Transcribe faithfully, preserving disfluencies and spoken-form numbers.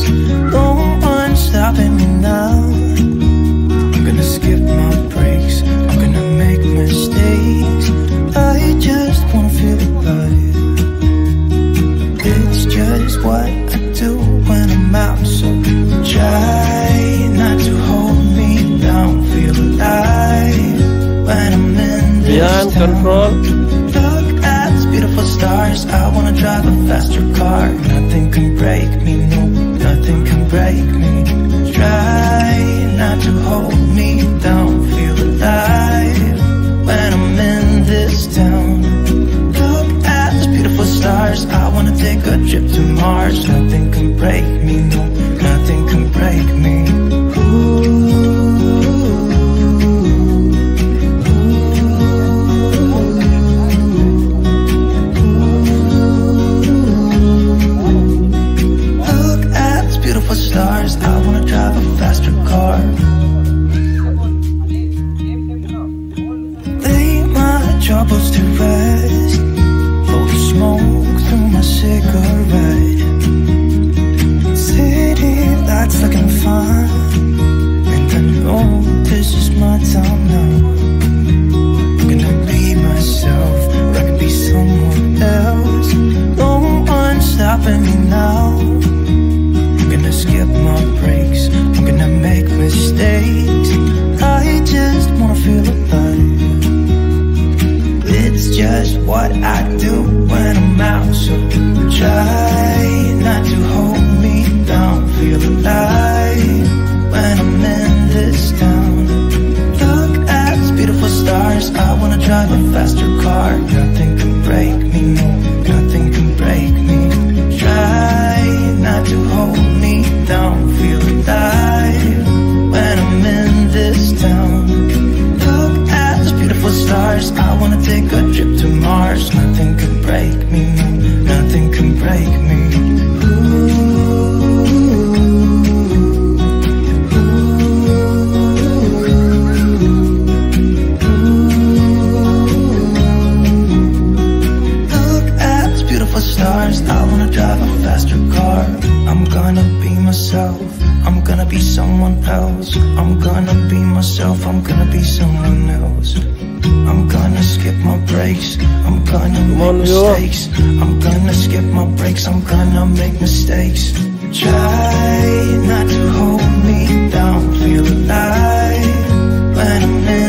No one's stopping me now. I'm gonna skip my breaks, I'm gonna make mistakes. I just wanna feel alive. It's just what I do when I'm out, so try not to hold me down. Feel alive when I'm in this control. Look at these beautiful stars. I wanna drive a faster car. Nothing can break me, no, nothing can break me. Try not to hold me down. Feel alive when I'm in this town. Look at these beautiful stars. I wanna take a trip to Mars. Nothing can break me, no, nothing can break me. Stars, I wanna drive a faster car. Lay my troubles to rest. Blow the smoke through my cigarette. City lights looking fine, and I know this is my time now. I'm gonna be myself, or I could be someone else. No one's stopping me now. I'm gonna skip my breaks, I'm gonna make mistakes. I just wanna feel alive. It's just what I do when I'm out, so try not to hold me down. Feel alive when I'm in this town. Look at these beautiful stars. I wanna drive a faster car. Nothing can break me, no, nothing can break me. Try not to hold me down. Feel alive when I'm in this town. Look at those beautiful stars. I wanna take a trip to Mars. Nothing can break me, no, nothing can break me. Stars, I wanna drive a faster car. I'm gonna be myself, I'm gonna be someone else. I'm gonna be myself, I'm gonna be someone else. I'm gonna skip my breaks, I'm gonna make mistakes. I'm gonna skip my breaks, I'm gonna make mistakes. Try not to hold me down. Feel alive when I'm in